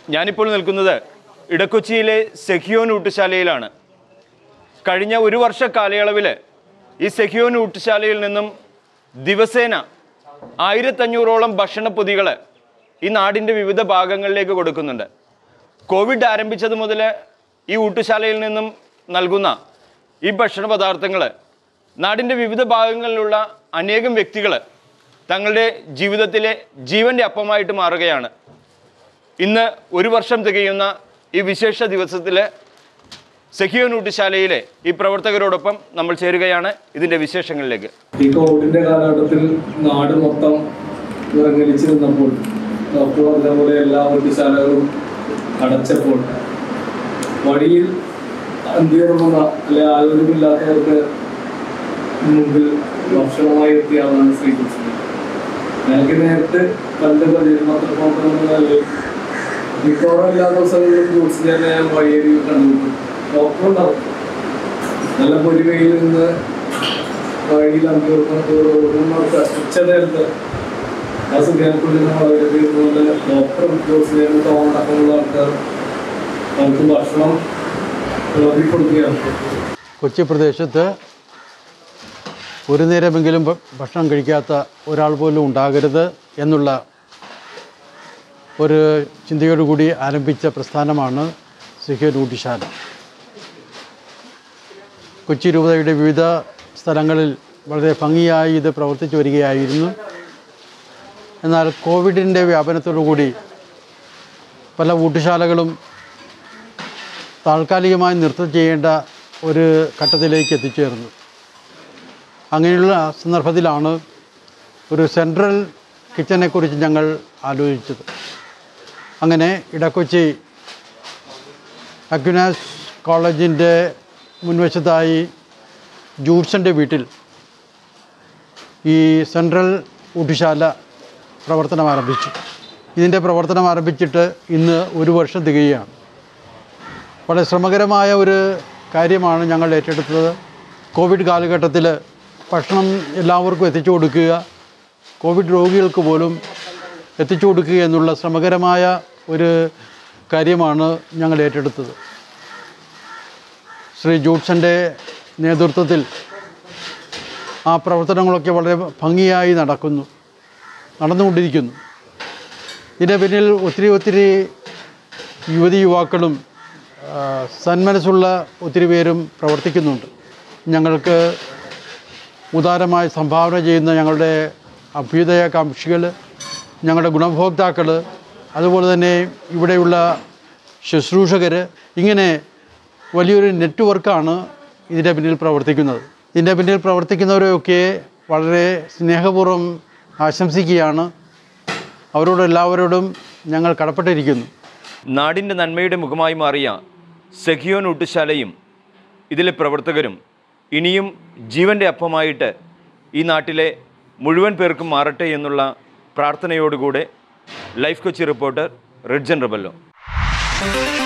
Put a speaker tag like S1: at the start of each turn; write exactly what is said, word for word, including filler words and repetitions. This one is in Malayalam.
S1: ഞാനിപ്പോൾ നിൽക്കുന്നത് ഇടക്കൊച്ചിയിലെ സെഹിയോൻ ഊട്ടുശാലയിലാണ്. കഴിഞ്ഞ ഒരു വർഷ കാലയളവിൽ ഈ സെഹിയോൻ ഊട്ടുശാലയിൽ നിന്നും ദിവസേന ആയിരത്തഞ്ഞൂറോളം ഭക്ഷണപ്പൊതികൾ ഈ നാടിൻ്റെ വിവിധ ഭാഗങ്ങളിലേക്ക് കൊടുക്കുന്നുണ്ട്. കോവിഡ് ആരംഭിച്ചത് മുതൽ ഈ ഊട്ടുശാലയിൽ നിന്നും നൽകുന്ന ഈ ഭക്ഷണ പദാർത്ഥങ്ങൾ നാടിൻ്റെ വിവിധ ഭാഗങ്ങളിലുള്ള അനേകം വ്യക്തികൾ തങ്ങളുടെ ജീവിതത്തിലെ ജീവൻ്റെ അപ്പമായിട്ട് മാറുകയാണ്. ഇന്ന് ഒരു വർഷം തികയുന്ന ഈ വിശേഷ ദിവസത്തിൽ സെഹിയോൻ ഊട്ടുശാലയിലെ ഈ പ്രവർത്തകരോടൊപ്പം നമ്മൾ ചേരുകയാണ്. ഇതിൻ്റെ വിശേഷങ്ങളിലേക്ക്.
S2: ഈ കോവിഡിന്റെ കാലഘട്ടത്തിൽ നാട് മൊത്തം വിറങ്ങലിച്ച് നിന്നപ്പോൾ ഡോക്ടർ അതേപോലെ എല്ലാ ഊട്ടുശാലകളും അടച്ചപ്പോൾ വഴിയിൽ അന്തിയുറങ്ങുന്ന അല്ലെ ആരോഗ്യമില്ലാത്തവർക്ക് മുമ്പിൽ ഭക്ഷണമായി എത്തിയ ആളാണ് ശ്രീകൃഷ്ണൻ. ഞങ്ങൾക്ക് നേരിട്ട് കണ്ട് പരിചയമാത്രപ്രവർത്തനങ്ങളിൽ മിക്കവാറും എല്ലാ ദിവസങ്ങളിലും ഫ്രൂട്ട്സ് തന്നെ ഞാൻ വഴിയേരി കണ്ടുകിട്ടും. ഡോക്ടർ ഉണ്ടാവും. നല്ല പൊരിവയിൽ നിന്ന് വഴിയിൽ അന്തിയുറങ്ങുന്നവർക്ക് ഉച്ചനേരത്ത് ആ സുഖാനുക്കുള്ളിൽ വളരെ തീർന്നുകൊണ്ട് ഡോക്ടർ ഉദ്യോഗസ്ഥരെ തോന്നടക്കമുള്ള ആൾക്കാർ നമുക്ക് ഭക്ഷണം വിളമ്പി കൊടുക്കുകയാണ്.
S3: കൊച്ചി പ്രദേശത്ത് ഒരു നേരമെങ്കിലും ഭക്ഷണം കഴിക്കാത്ത ഒരാൾ പോലും ഉണ്ടാകരുത് എന്നുള്ള ഒരു ചിന്തയോടുകൂടി ആരംഭിച്ച പ്രസ്ഥാനമാണ് സെഹിയോൻ ഊട്ടുശാല. കൊച്ചി രൂപതയുടെ വിവിധ സ്ഥലങ്ങളിൽ വളരെ ഭംഗിയായി ഇത് പ്രവർത്തിച്ചു വരികയായിരുന്നു. എന്നാൽ കോവിഡിൻ്റെ വ്യാപനത്തോടുകൂടി പല ഊട്ടുശാലകളും താൽക്കാലികമായി നൃത്തം ചെയ്യേണ്ട ഒരു ഘട്ടത്തിലേക്ക് എത്തിച്ചേർന്നു. അങ്ങനെയുള്ള സന്ദർഭത്തിലാണ് ഒരു സെൻട്രൽ കിച്ചനെക്കുറിച്ച് ഞങ്ങൾ ആലോചിച്ചത്. അങ്ങനെ ഇടക്കൊച്ചി അക്വിനാസ് കോളേജിൻ്റെ മുൻവശത്തായി ജൂഡ്സൻ്റെ വീട്ടിൽ ഈ സെൻട്രൽ ഊട്ടുശാല പ്രവർത്തനം ആരംഭിച്ചു. ഇതിൻ്റെ പ്രവർത്തനം ആരംഭിച്ചിട്ട് ഇന്ന് ഒരു വർഷം തികയുകയാണ്. വളരെ ശ്രമകരമായ ഒരു കാര്യമാണ് ഞങ്ങൾ ഏറ്റെടുത്തത്. കോവിഡ് കാലഘട്ടത്തിൽ ഭക്ഷണം എല്ലാവർക്കും എത്തിച്ചു കൊടുക്കുക, കോവിഡ് രോഗികൾക്ക് പോലും എത്തിച്ചു കൊടുക്കുക എന്നുള്ള ശ്രമകരമായ ഒരു കാര്യമാണ് ഞങ്ങൾ ഏറ്റെടുത്തത്. ശ്രീ ജൂഡ്സൻ്റെ നേതൃത്വത്തിൽ ആ പ്രവർത്തനങ്ങളൊക്കെ വളരെ ഭംഗിയായി നടക്കുന്നു നടന്നുകൊണ്ടിരിക്കുന്നു. ഇതിൻ്റെ പിന്നിൽ ഒത്തിരി ഒത്തിരി യുവതി യുവാക്കളും സന്മനസ്സുള്ള ഒത്തിരി പേരും പ്രവർത്തിക്കുന്നുണ്ട്. ഞങ്ങൾക്ക് ഉദാരമായി സംഭാവന ചെയ്യുന്ന ഞങ്ങളുടെ അഭ്യുദയകാംക്ഷികൾ, ഞങ്ങളുടെ ഗുണഭോക്താക്കൾ, അതുപോലെ തന്നെ ഇവിടെയുള്ള ശുശ്രൂഷകർ, ഇങ്ങനെ വലിയൊരു നെറ്റ്വർക്കാണ് ഇതിൻ്റെ പിന്നിൽ പ്രവർത്തിക്കുന്നത്. ഇതിൻ്റെ പിന്നിൽ പ്രവർത്തിക്കുന്നവരെയൊക്കെ വളരെ സ്നേഹപൂർവ്വം ആശംസിക്കുകയാണ്. അവരോട് എല്ലാവരോടും ഞങ്ങൾ കടപ്പെട്ടിരിക്കുന്നു.
S1: നാടിൻ്റെ നന്മയുടെ മുഖമായി മാറിയ സെഹിയോൻ ഊട്ടുശാലയും ഇതിലെ പ്രവർത്തകരും ഇനിയും ജീവൻ്റെ അപ്പമായിട്ട് ഈ നാട്ടിലെ മുഴുവൻ പേർക്കും മാറട്ടെ എന്നുള്ള പ്രാർത്ഥനയോടുകൂടെ life Kochi reporter Ridjan Rabello.